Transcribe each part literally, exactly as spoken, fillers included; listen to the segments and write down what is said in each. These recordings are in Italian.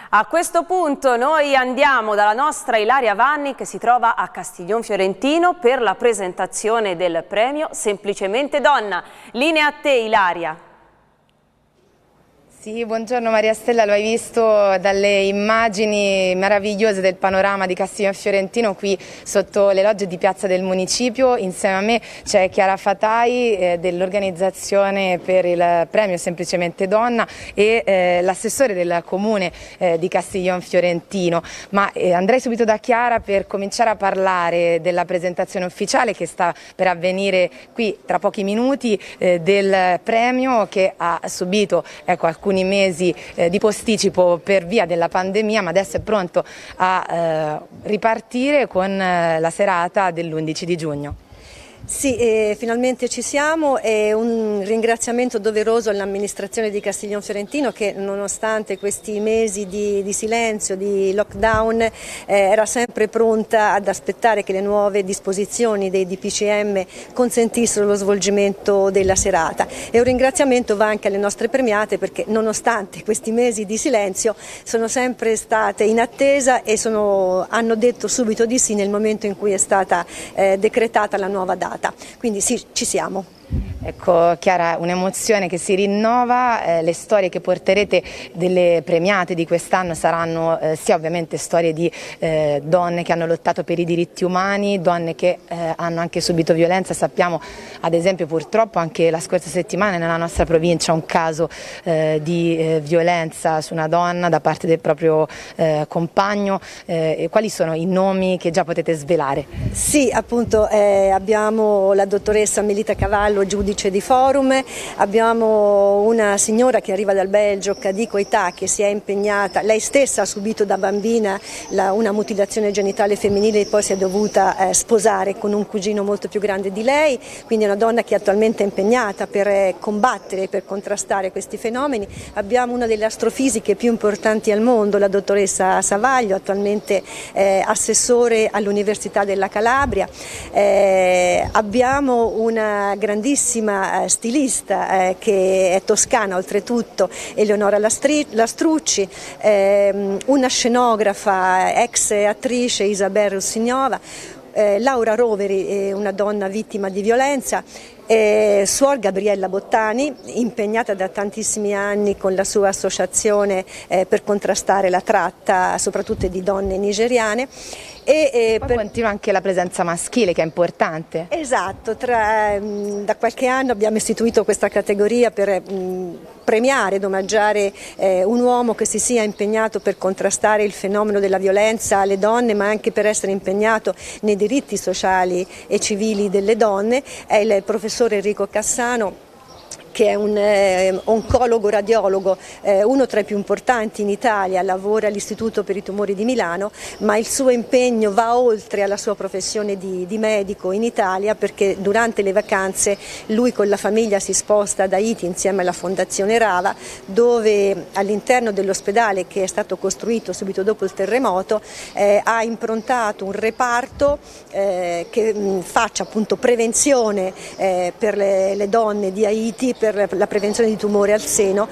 A questo punto noi andiamo dalla nostra Ilaria Vanni che si trova a Castiglion Fiorentino per la presentazione del premio Semplicemente Donna. Linea a te, Ilaria. Sì, buongiorno Maria Stella, lo hai visto dalle immagini meravigliose del panorama di Castiglion Fiorentino qui sotto le logge di Piazza del Municipio. Insieme a me c'è Chiara Fatai eh, dell'organizzazione per il premio Semplicemente Donna e eh, l'assessore del comune eh, di Castiglion Fiorentino. Ma eh, andrei subito da Chiara per cominciare a parlare della presentazione ufficiale che sta per avvenire qui tra pochi minuti eh, del premio che ha subito ecco, alcuni mesi eh, di posticipo per via della pandemia, ma adesso è pronto a eh, ripartire con eh, la serata dell'undici di giugno. Sì, eh, finalmente ci siamo e un ringraziamento doveroso all'amministrazione di Castiglion Fiorentino che nonostante questi mesi di, di silenzio, di lockdown, eh, era sempre pronta ad aspettare che le nuove disposizioni dei D P C M consentissero lo svolgimento della serata. E un ringraziamento va anche alle nostre premiate perché nonostante questi mesi di silenzio sono sempre state in attesa e sono, hanno detto subito di sì nel momento in cui è stata eh, decretata la nuova data. Quindi sì, ci siamo. Ecco Chiara, un'emozione che si rinnova, eh, le storie che porterete delle premiate di quest'anno saranno eh, sia ovviamente storie di eh, donne che hanno lottato per i diritti umani, donne che eh, hanno anche subito violenza. Sappiamo ad esempio purtroppo anche la scorsa settimana nella nostra provincia un caso eh, di eh, violenza su una donna da parte del proprio eh, compagno. Eh, quali sono i nomi che già potete svelare? Sì, appunto eh, abbiamo la dottoressa Melita Cavallo, giudice di forum, abbiamo una signora che arriva dal Belgio, Cadico Età, che si è impegnata, lei stessa ha subito da bambina la, una mutilazione genitale femminile e poi si è dovuta eh, sposare con un cugino molto più grande di lei, quindi è una donna che è attualmente impegnata per eh, combattere, per contrastare questi fenomeni. Abbiamo una delle astrofisiche più importanti al mondo, la dottoressa Savaglio, attualmente eh, assessore all'Università della Calabria. Eh, abbiamo una grandissima stilista eh, che è toscana oltretutto, Eleonora Lastrucci, eh, una scenografa ex attrice Isabella Russignova, eh, Laura Roveri, eh, una donna vittima di violenza, Eh, Suor Gabriella Bottani, impegnata da tantissimi anni con la sua associazione eh, per contrastare la tratta soprattutto di donne nigeriane. E, e poi per... continua anche la presenza maschile che è importante. Esatto, tra, mh, da qualche anno abbiamo istituito questa categoria per mh, premiare ed omaggiare eh, un uomo che si sia impegnato per contrastare il fenomeno della violenza alle donne, ma anche per essere impegnato nei diritti sociali e civili delle donne. È il professor Enrico Cassano, che è un eh, oncologo radiologo, eh, uno tra i più importanti in Italia, lavora all'Istituto per i tumori di Milano, ma il suo impegno va oltre alla sua professione di, di medico in Italia, perché durante le vacanze lui con la famiglia si sposta ad Haiti insieme alla Fondazione Rava, dove all'interno dell'ospedale che è stato costruito subito dopo il terremoto eh, ha improntato un reparto eh, che mh, faccia appunto prevenzione eh, per le, le donne di Haiti, per la prevenzione di tumore al seno,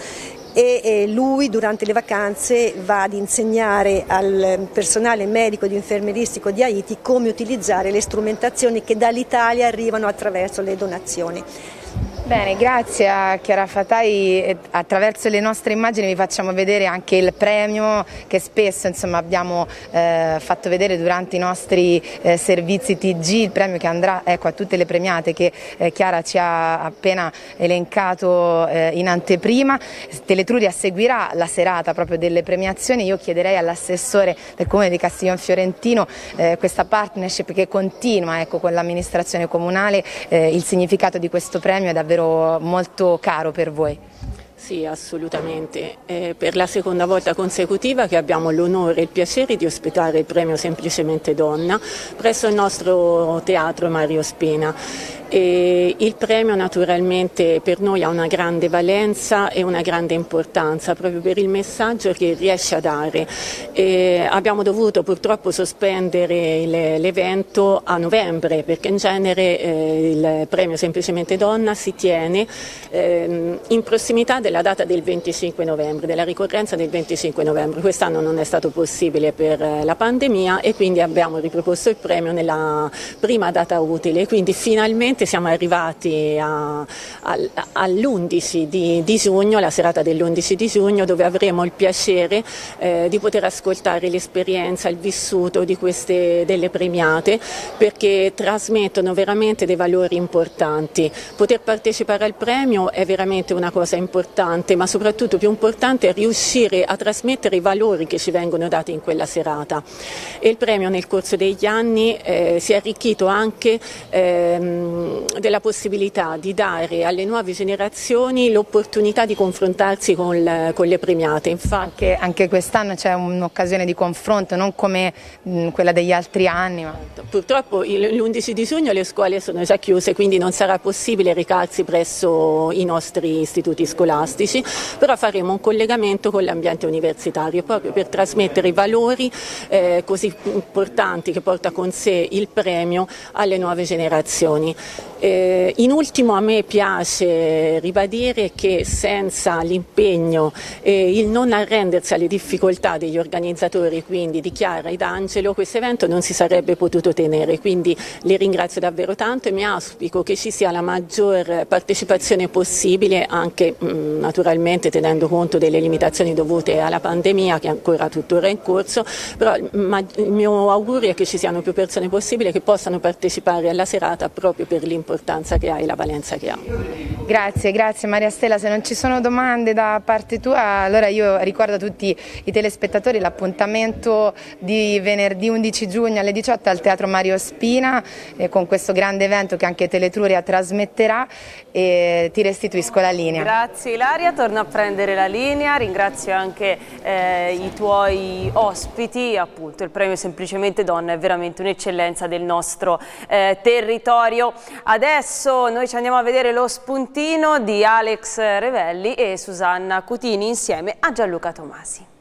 e lui durante le vacanze va ad insegnare al personale medico ed infermieristico di Haiti come utilizzare le strumentazioni che dall'Italia arrivano attraverso le donazioni. Bene, grazie a Chiara Fatai. Attraverso le nostre immagini vi facciamo vedere anche il premio che spesso insomma, abbiamo eh, fatto vedere durante i nostri eh, servizi T G, il premio che andrà ecco, a tutte le premiate che eh, Chiara ci ha appena elencato eh, in anteprima. Teletruria seguirà la serata proprio delle premiazioni. Io chiederei all'assessore del Comune di Castiglion Fiorentino eh, questa partnership che continua ecco, con l'amministrazione comunale, eh, il significato di questo premio è davvero molto caro per voi. Sì, assolutamente. È per la seconda volta consecutiva che abbiamo l'onore e il piacere di ospitare il premio Semplicemente Donna presso il nostro teatro Mario Spina. E il premio naturalmente per noi ha una grande valenza e una grande importanza proprio per il messaggio che riesce a dare. E abbiamo dovuto purtroppo sospendere l'evento a novembre perché in genere eh, il premio Semplicemente Donna si tiene eh, in prossimità della data del venticinque novembre, della ricorrenza del venticinque novembre. Quest'anno non è stato possibile per la pandemia e quindi abbiamo riproposto il premio nella prima data utile, quindi finalmente siamo arrivati all'undici di, di giugno, la serata dell'undici di giugno, dove avremo il piacere eh, di poter ascoltare l'esperienza, il vissuto di queste delle premiate, perché trasmettono veramente dei valori importanti. Poter partecipare al premio è veramente una cosa importante, ma soprattutto più importante è riuscire a trasmettere i valori che ci vengono dati in quella serata. E il premio nel corso degli anni eh, si è arricchito anche ehm, della possibilità di dare alle nuove generazioni l'opportunità di confrontarsi con, con le premiate. Infatti, anche, anche quest'anno c'è un'occasione di confronto, non come mh, quella degli altri anni. Ma... Purtroppo l'undici di giugno le scuole sono già chiuse, quindi non sarà possibile recarsi presso i nostri istituti scolastici, però faremo un collegamento con l'ambiente universitario proprio per trasmettere i valori eh, così importanti che porta con sé il premio alle nuove generazioni. Eh, in ultimo a me piace ribadire che senza l'impegno e il non arrendersi alle difficoltà degli organizzatori, quindi di Chiara ed Angelo, questo evento non si sarebbe potuto tenere, quindi li ringrazio davvero tanto e mi auspico che ci sia la maggior partecipazione possibile, anche mh, naturalmente tenendo conto delle limitazioni dovute alla pandemia che è ancora tuttora in corso, però ma, il mio augurio è che ci siano più persone possibili che possano partecipare alla serata proprio per l'importanza che ha e la valenza che ha. Grazie, grazie Maria Stella. Se non ci sono domande da parte tua, allora io ricordo a tutti i telespettatori l'appuntamento di venerdì undici giugno alle diciotto al Teatro Mario Spina eh, con questo grande evento che anche Teletruria trasmetterà, e ti restituisco la linea. Grazie Ilaria, torno a prendere la linea, ringrazio anche eh, i tuoi ospiti, appunto il premio Semplicemente Donna è veramente un'eccellenza del nostro eh, territorio. Adesso noi ci andiamo a vedere lo spuntino di Alex Revelli e Susanna Cutini insieme a Gianluca Tomasi.